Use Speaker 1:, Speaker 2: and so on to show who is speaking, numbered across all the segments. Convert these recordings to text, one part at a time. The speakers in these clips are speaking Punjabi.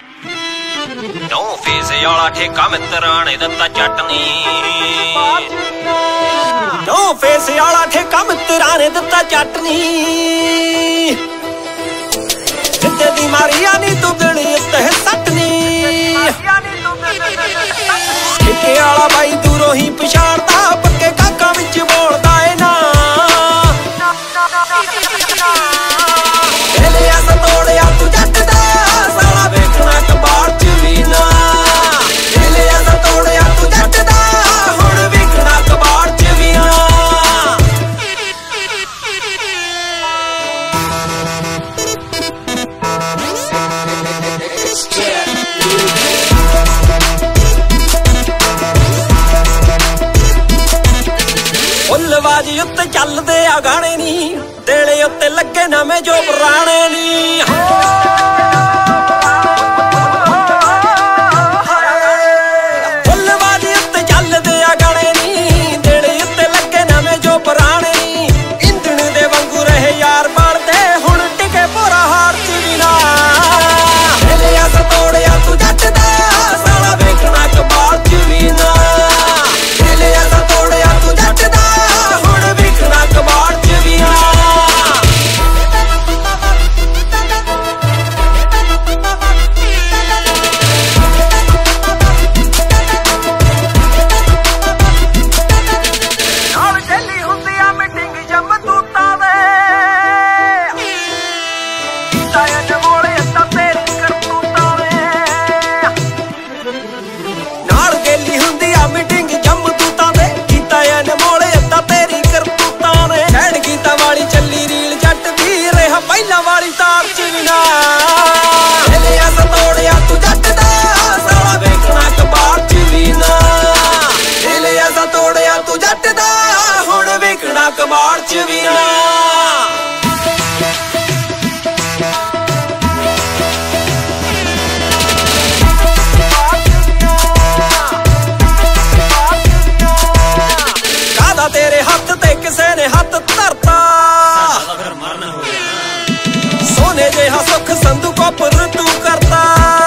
Speaker 1: ਨੌ ਫੇਸੇ ਵਾਲਾ ਠੇਕਾ ਮਿੱਤਰਾਂ ਨੇ ਦਿੱਤਾ ਚਟਨੀ। ਨੌ ਫੇਸੇ ਵਾਲਾ ਠੇਕਾ ਮਿੱਤਰਾਂ ਨੇ ਦਿੱਤਾ ਚਟਨੀ। ਜਿੱਦੇ ਦੀ ਮਾਰੀਆ ਨੀ ਤੂੰ ਗਲੀ ਉੱਤੇ ਸੱਟਨੀ। ਠੇਕੇ ਵਾਲਾ ਬਾਈ ਦੂਰੋਂ ਹੀ ਪਛਾਣਦਾ, ਪੱਕੇ ਕਾਕਾਂ ਵਿੱਚ ਬੋਲਦਾ ਏ ਨਾ। ਇਹਨੇ ਅਸ ਤੋੜਿਆ ਤੂੰ ਜੱਟ ਦਾ ਸਾਲਾ ਵੇਖਣਾ ਕਬਾੜ ਚ ਵੀ ਨਾ। ਇਹਨੇ ਅਸ ਤੋੜਿਆ ਤੂੰ ਜੱਟ ਦਾ ਹੁਣ ਵੇਖਣਾ ਕਬਾੜ ਚ ਵੀ ਨਾ। ਫੁੱਲਬਾਜੀ ਉੱਤੇ ਚੱਲਦੇ ਆ ਗਾਣੇ ਨੀ, ਦੇਲੇ ਉੱਤੇ ਲੱਗੇ ਨਵੇਂ ਜੋ ਪੁਰਾਣੇ ਨੀ। ਫੁੱਲਬਾਜੀ ਉੱਤੇ ਚੱਲਦੇ ਆ ਗਾਣੇ ਨੀ, ਦੇਲੇ ਉੱਤੇ ਲੱਗੇ ਨਵੇਂ ਜੋ ਪੁਰਾਣੇ ਨੀ। ਇੰਜਣ ਦੇ ਵਾਂਗੂ ਰਹੇ ਯਾਰ ਬਣਦੇ ਹੁਣ ਟਿਕੇ ਪੂਰਾ ਹਾਰ ਚ ਵੀ ਨਾ। ਇਹਨੇ ਅਸ ਤੋੜਿਆ ਤੂੰ ਜੱਟ ਦਾ ਸਾਲਾ ਵੇਖਣਾ ਕਬਾੜ ਚ ਵੀ ਨਾ। ਇਹਨੇ ਅਸ ਤੋੜਿਆ ਤੂੰ ਜੱਟ ਦਾ ਕਬਾੜ ਚ ਵੀ ਆ। ਨਾਲ ਚੱਲੀ ਹੁੰਦੀ ਆ ਮੀਟਿੰਗ ਜੰਮਦੂਤਾਂ ਦੇ, ਕੀਤਾ ਅਨਮੋਲੇ ਤਾਂ ਤੇਰੀ ਕਰਤੂਤਾਂ ਦੇ। ਨਾਲ ਚੱਲੀ ਹੁੰਦੀ ਆ ਮੀਟਿੰਗ ਜੰਮਦੂਤਾਂ ਦੇ, ਕੀਤਾ ਅਨਮੋਲੇ ਤਾਂ ਤੇਰੀ ਸੈਡ ਗੀਤਾਂ ਵਾਲੀ ਚੱਲੀ ਰੀਲ ਜੱਟ ਦੀ, ਰਿਹਾ ਪਹਿਲਾਂ ਵਾਲੀ ਤਾਰ ਚ ਵੀ ਨਾ। ਇਹਨੇ ਅਸ ਤੋੜਿਆ ਤੂੰ ਜੱਟ ਦਾ ਸਾਲਾ ਵੇਖਣਾ ਕਬਾੜ ਚ ਵੀ ਨਾ। ਇਹਨੇ ਅਸ ਤੋੜਿਆ ਤੂੰ ਜੱਟ ਦਾ ਹੁਣ ਵੇਖਣਾ ਕਬਾੜ ਚ ਵੀ ਨਾ। ਕਾਹਦਾ ਤੇਰੇ ਹੱਥ ਤੇ ਕਿਸੇ ਨੇ ਹੱਥ ਧਰਤਾ, ਸੋਨੇ ਜਿਹਾ ਸੁੱਖ ਸੰਧੂ ਕੋਪਰ ਤੂੰ ਕਰਤਾ।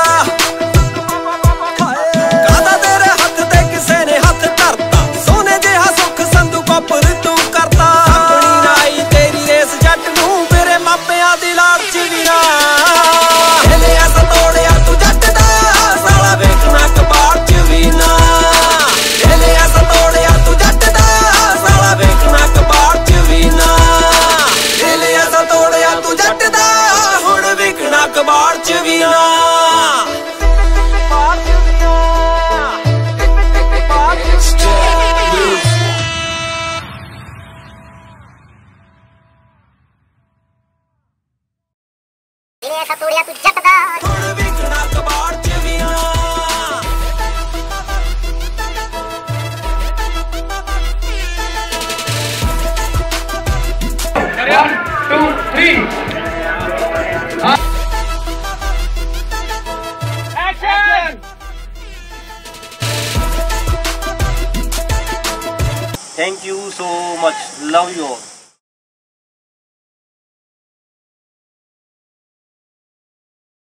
Speaker 1: ਕਾਹਦਾ ਤੇਰੇ ਹੱਥ ਤੇ ਕਿਸੇ ਨੇ ਹੱਥ ਧਰਤਾ, ਸੋਨੇ ਜਿਹਾ ਸੁੱਖ ਸੰਧੂ ਕੋਪਰ ਤੂੰ ਕਰਤਾ। ਆਪਣੀ ਨਾਈ ਤੇਰੀ ਰੇਸ ਜੱਟ ਨੂੰ ਮੇਰੇ ਮਾਪਿਆਂ ਦੀ ਲਾੜ ਚ ਵੀ ਨਾ। ਇਹਨੇ ਅਸ ਤੋੜਿਆ ਤੂੰ ਜੱਟ ਦਾ ਸਾਲਾ ਵੇਖਣਾ ਕਬਾੜ ਚ ਵੀ ਨਾ। ਇਹਨੇ ਅਸ ਤੋੜਿਆ ਤੂੰ ਜੱਟ ਦਾ ਸਾਲਾ ਵੇਖਣਾ ਕਬਾੜ ਚ ਵੀ ਨਾ। ਇਹਨੇ ਅਸ ਤੋੜਿਆ ਤੂੰ ਜੱਟ ਦਾ ਹੁਣ ਵੇਖਣਾ ਕਬਾੜ ਚ ਵੀ ਨਾ।
Speaker 2: ਇਹਨੇ ਅਸ ਤੋੜਿਆ ਤੂੰ ਜੱਟ ਦਾ
Speaker 1: ਹੁਣ ਵੇਖਣਾ ਕਬਾੜ ਚ ਵੀ ਨਾ।
Speaker 3: 1, 2, 3 Action!
Speaker 1: Thank you so much. Love you all.